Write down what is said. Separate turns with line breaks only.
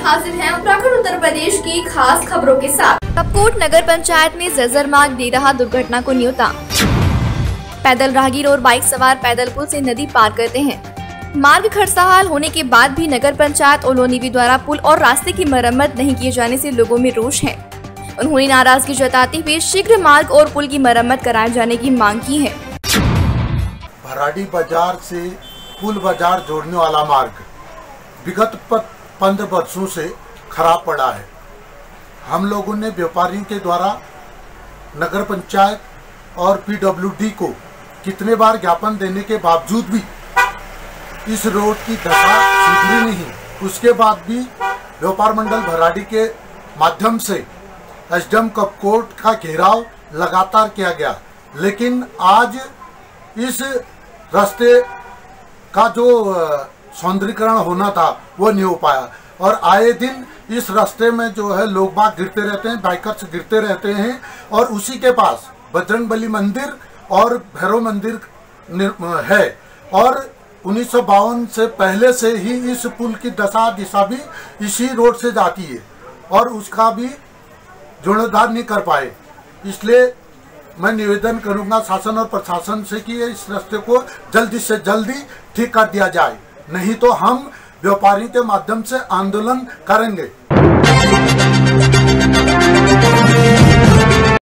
हाजिर हैं उत्तराखंड उत्तर प्रदेश की खास खबरों के साथ। कपकोट नगर पंचायत में जर्जर मार्ग दे रहा दुर्घटना को न्योता। पैदल राहगीर और बाइक सवार पैदल पुल से नदी पार करते हैं। मार्ग खस्ताहाल होने के बाद भी नगर पंचायत ओलोनीवी द्वारा पुल और रास्ते की मरम्मत नहीं किए जाने से लोगों में रोष है। उन्होंने नाराजगी जताते हुए शीघ्र मार्ग और पुल की मरम्मत कराए जाने की मांग की है।
भराड़ी बाजार से पुल बाजार जोड़ने वाला मार्ग विगत 15 वर्षों से खराब पड़ा है। हम लोगों ने व्यापारियों के द्वारा नगर पंचायत और पीडब्ल्यूडी को कितने बार ज्ञापन देने के बावजूद भी इस रोड की दशा सुधरी नहीं। उसके बाद भी व्यापार मंडल भराड़ी के माध्यम से एसडीएम कपकोट का घेराव लगातार किया गया, लेकिन आज इस रास्ते का जो सौंदर्यीकरण होना था वो नहीं हो पाया और आए दिन इस रास्ते में जो है लोग बाग गिरते रहते हैं, बाइकर्स गिरते रहते हैं और उसी के पास बजरंगबली मंदिर और भैरव मंदिर है और 1952 से पहले से ही इस पुल की दशा दिशा भी इसी रोड से जाती है और उसका भी जीर्णोद्धार नहीं कर पाए। इसलिए मैं निवेदन करूंगा शासन और प्रशासन से कि इस रास्ते को जल्दी से जल्दी ठीक कर दिया जाए, नहीं तो हम व्यापारी के माध्यम से आंदोलन करेंगे।